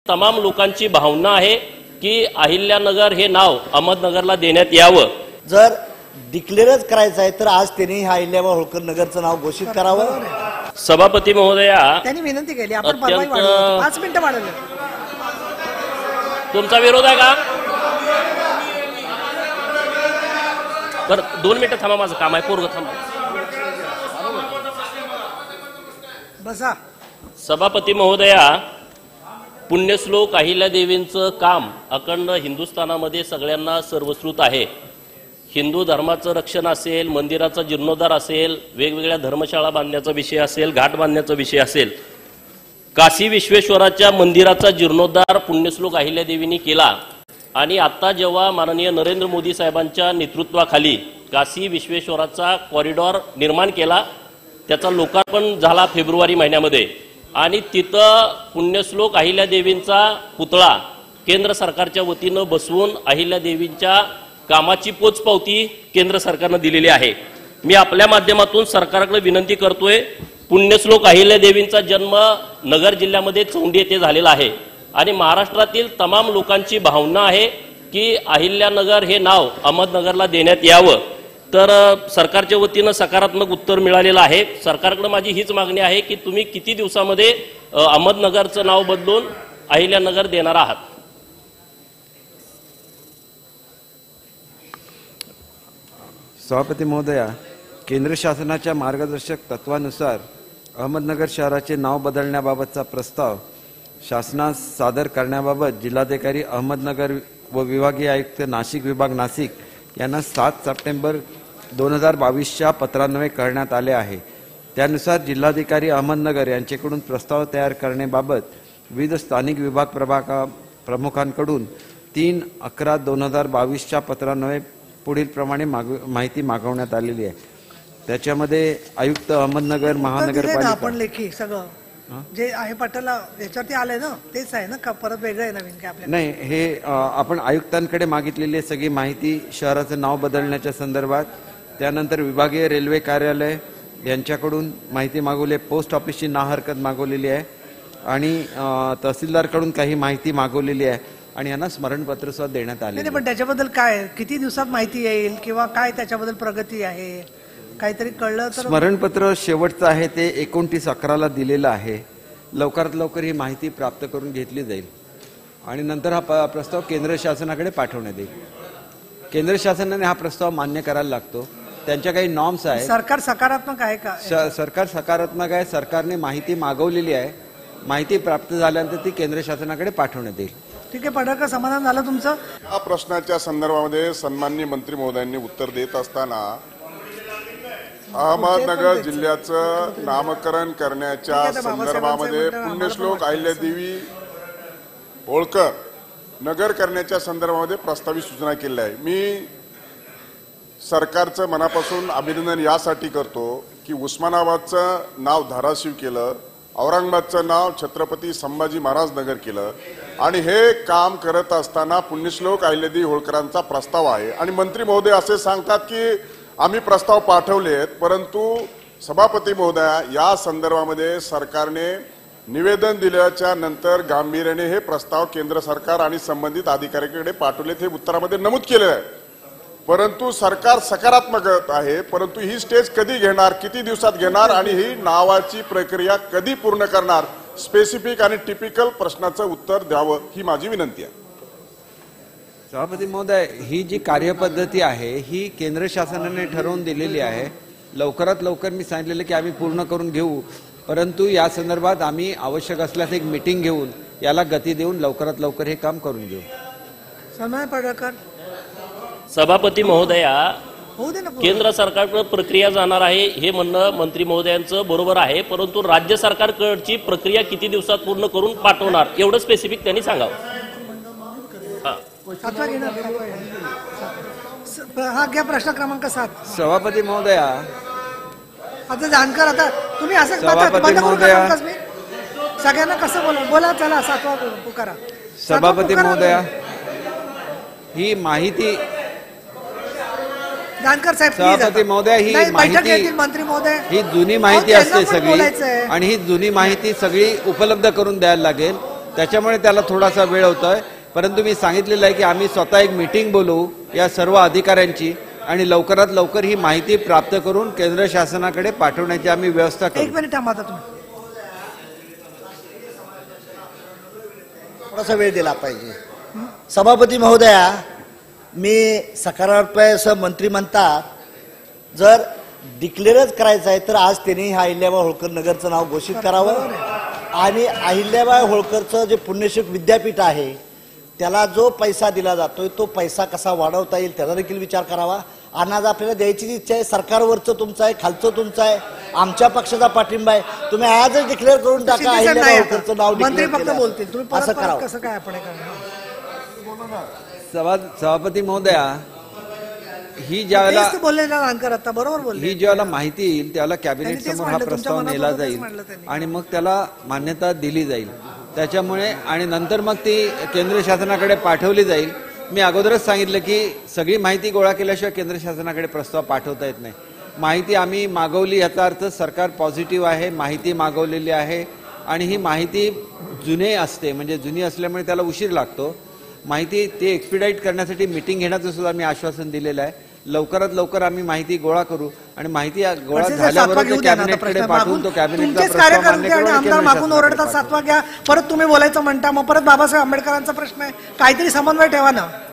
तमाम लोकांची भावना आहे की अहिल्यानगर हे नाव अहमदनगरला देण्यात यावं। जर डिक्लेअरच करायचं आहे तर आज त्यांनी अहिल्याबाई होळकर नगरचं नाव घोषित करावं। सभापती महोदया, त्यांनी विनंती केली, आपण 5 मिनिटं वाढवलं। तुमचा विरोध आहे का? तर 2 मिनिटं थांबा, माझं काम आहे, पोरग थांबा। बसा। सभापती महोदया, पुण्यश्लोक अहिल्यादेवींचं काम अखंड हिंदुस्थानामध्ये सगळ्यांना सर्वश्रुत आहे। हिंदू धर्माचं रक्षण असेल, मंदिराचा जीर्णोद्धार असेल, वेगवेगळ्या धर्मशाळा बांधण्याचा विषय असेल, घाट बांधण्याचा विषय असेल, काशी विश्वेश्वराच्या मंदिराचा जीर्णोद्धार पुण्यश्लोक अहिल्यादेवींनी केला। आणि आता जेव्हा माननीय नरेंद्र मोदी साहेबांच्या नेतृत्वाखाली काशी विश्वेश्वराचा कॉरिडॉर निर्माण केला, त्याचा लोकार्पण झाला फेब्रुवारी महिन्यामध्ये, आणि तिथं पुण्यश्लोक अहिल्यादेवींचा पुतळा केंद्र सरकारच्या वतीनं बसवून अहिल्यादेवींच्या कामाची पोचपावती केंद्र सरकारनं दिलेली आहे। मी आपल्या माध्यमातून सरकारकडे विनंती करतोय, पुण्यश्लोक अहिल्यादेवींचा जन्म नगर जिल्ह्यामध्ये चौंडी येथे झालेला आहे आणि महाराष्ट्रातील तमाम लोकांची भावना आहे की अहिल्यानगर हे नाव अहमदनगरला देण्यात यावं। तर सरकारच्या वतीनं सकारात्मक उत्तर मिळालेलं आहे। सरकारकडे माझी हीच मागणी आहे की तुम्ही किती दिवसामध्ये अहमदनगरचं नाव बदलून अहिल्यानगर देणार आहात? सभापती महोदया, केंद्र शासनाच्या मार्गदर्शक तत्वानुसार अहमदनगर शहराचे नाव बदलण्याबाबतचा प्रस्ताव शासनास सादर करण्याबाबत जिल्हाधिकारी अहमदनगर व विभागीय आयुक्त नाशिक विभाग नाशिक यांना 7 सप्टेंबर 2022च्या पत्रान्वये करण्यात आले आहे। त्यानुसार जिल्हाधिकारी अहमदनगर यांच्याकडून प्रस्ताव तयार करण्याबाबत विविध स्थानिक विभाग प्रमुखांकडून 3/11/2022च्या पत्रान्वये पुढील प्रमाणे माहिती मागवण्यात आलेली आहे। त्याच्यामध्ये आयुक्त अहमदनगर महानगरपालिका आपण लेखी सगळं जे आहे पटाला याच्यावरती आलंय ना, तेच आहे ना का परत वेगळं आहे नवीन काय आपल्याला? नाही, हे आपण आयुक्तांकडे मागितलेली सगळी माहिती शहराचं नाव बदलण्याच्या संदर्भात, त्यानंतर विभागीय रेल्वे कार्यालय यांच्याकडून माहिती मागवली आहे, पोस्ट ऑफिसची ना हरकत मागवलेली आहे आणि तहसीलदारकडून काही माहिती मागवलेली आहे आणि यांना स्मरणपत्र सुद्धा देण्यात आले। पण त्याच्याबद्दल काय किती दिवसात माहिती येईल किंवा काय त्याच्याबद्दल प्रगती आहे, काहीतरी कळलं तर? स्मरणपत्र शेवटचं आहे ते 29/11ला दिलेलं आहे। लवकरात लवकर ही माहिती प्राप्त करून घेतली जाईल आणि नंतर हा प्रस्ताव केंद्र शासनाकडे पाठवण्यात येईल। केंद्र शासनाने हा प्रस्ताव मान्य करायला लागतो, त्यांच्या काही नॉर्म्स आहेत। सरकार सकारात्मक आहे का? सरकार सकारात्मक आहे। सरकारने माहिती मागवलेली आहे, माहिती प्राप्त झाल्यानंतर ती केंद्र शासनाकडे पाठवण्यात येईल। ठीक आहे, पडळकर समाधान झालं तुमचं? या प्रश्नाच्या संदर्भामध्ये सन्माननीय मंत्री महोदयांनी उत्तर देत असताना अहमदनगर जिल्ह्याचं नामकरण करण्याच्या संदर्भामध्ये पुण्यश्लोक अहिल्यादेवी होळकर नगर करण्याच्या संदर्भामध्ये प्रस्तावित सूचना केली आहे। मी सरकारचं मनापासून अभिनंदन यासाठी करतो की उस्मानाबादचं नाव धाराशिव केलं, औरंगाबादचं नाव छत्रपती संभाजी महाराज नगर केलं आणि हे काम करत असताना पुण्यश्लोक अहिल्यादेवी होळकरांचा प्रस्ताव आहे आणि मंत्री महोदय असे सांगतात की आम्ही प्रस्ताव पाठवलेत, परंतु सभापती महोदया या संदर्भामध्ये सरकारने निवेदन दिल्याच्या नंतर गांभीर्याने हे प्रस्ताव केंद्र सरकार आणि संबंधित अधिकाऱ्यांकडे पाठवलेत हे उत्तरामध्ये नमूद केलेलं आहे। परंतु सरकार सकारात्मक आहे, परंतु ही स्टेज कधी घेणार, किती दिवसात घेणार आणि ही नावाची प्रक्रिया कधी पूर्ण करणार, स्पेसिफिक आणि टिपिकल प्रश्नाचं उत्तर द्यावं ही माझी विनंती आहे। सभापती महोदय, ही जी कार्यपद्धती आहे ही केंद्र शासनाने ठरवून दिलेली आहे। लवकरात लवकर मी सांगितलेलं की आम्ही पूर्ण करून घेऊ, परंतु या संदर्भात आम्ही आवश्यक असल्यास एक मीटिंग घेऊन याला गती देऊन लवकरात लवकर हे काम करून घेऊ। सन्मान पडळकर। सभापती महोदया, केंद्र सरकारकडे प्रक्रिया जाणार आहे हे म्हणणं मंत्री महोदयांचं बरोबर आहे, परंतु राज्य सरकारकडची प्रक्रिया किती दिवसात पूर्ण करून पाठवणार एवढं स्पेसिफिक त्यांनी सांगावं। हा घ्या प्रश्न क्रमांक 7। सभापती महोदया, आता जानकर, आता तुम्ही असं सभापती महोदया, सगळ्यांना कसं बोला चला 7वा पुकारा। सभापती महोदया, ही माहिती जानकर साहेब, सभापती महोदया, ही माहिती मंत्री महोदय, ही जुनी माहिती असते सगळी आणि ही जुनी माहिती सगळी उपलब्ध करून द्यायला लागेल। त्याच्यामुळे त्याला थोडासा वेळ होतोय. परंतु मी सांगितलेलं आहे की आम्ही स्वतः एक मीटिंग बोलवू या सर्व अधिकाऱ्यांची आणि लवकरात लवकर ही माहिती प्राप्त करून केंद्र शासनाकडे पाठवण्याची आम्ही व्यवस्था करू. एक मिनिट थांबा आता तुम्ही. थोडासा वेळ दिला पाहिजे. सभापती महोदया, मी सकारात्मक असं मंत्री म्हणतात, जर डिक्लेअरच करायचं आहे तर आज त्यांनी हा अहिल्याबाई होळकर नगरचं नाव घोषित करावं आणि अहिल्याबाई होळकरचं जे पुण्यश्लोक विद्यापीठ आहे त्याला जो पैसा दिला जातोय तो पैसा कसा वाढवता येईल त्याचा देखील विचार करावा. आणि आज आपल्याला द्यायची इच्छा आहे. सरकारवरचं तुमचं आहे, खालचं तुमचं आहे, आमच्या पक्षाचा पाठिंबा आहे. तुम्ही आजच डिक्लेअर करून टाका शिंदे साहेब अहिल्याबाई नाही होळकरचं नाव आता. मंत्री declare फक्त केलं. बोलतील. तुम्ही असं परत करावं. कसं काय आपण हे करणार? सभापती महोदया, ही ज्यावेळेला तेच ते बोललेलं अंकर आता बरोबर बोलले. ही ज्यावेळेला माहिती येईल त्यावेळेला कॅबिनेट त्यांनी तेच समोर हा मांडलं, प्रस्ताव तुमच्या नेला मनात जाईल तेच मांडलं त्यांनी. आणि मग त्याला मान्यता दिली जाईल. त्याच्यामुळे आणि नंतर मग ती केंद्र शासनाकडे पाठवली जाईल. मी अगोदरच सांगितलं की सगळी माहिती गोळा केल्याशिवाय केंद्र शासनाकडे प्रस्ताव पाठवता येत नाही. माहिती आम्ही मागवली याचा अर्थ सरकार पॉझिटिव्ह आहे, माहिती मागवलेली आहे आणि ही माहिती जुने असते, म्हणजे जुनी असल्यामुळे त्याला उशीर लागतो. माहिती ते एक्सपिडाईट करण्यासाठी मिटिंग घेण्याचं सुद्धा मी आश्वासन दिलेलं आहे. लवकरात लवकर आम्ही माहिती गोळा करू आणि माहिती गोळा सातवा झाल्याबरोबर घेऊ ते द्या ना आता कॅबिनेटकडे प्रश्न. पाठवून मागून तो कॅबिनेटचा तुमचेच प्रस्ताव कार्यकर्ते मान्य करून आणि आणि आमदार केंद्र मागून शासनाकडे ओरडतात पाठवू. सातवा घ्या, परत तुम्ही बोलायचं म्हणता, मग परत बाबासाहेब आंबेडकरांचा प्रश्न आहे, काहीतरी समन्वय ठेवा ना.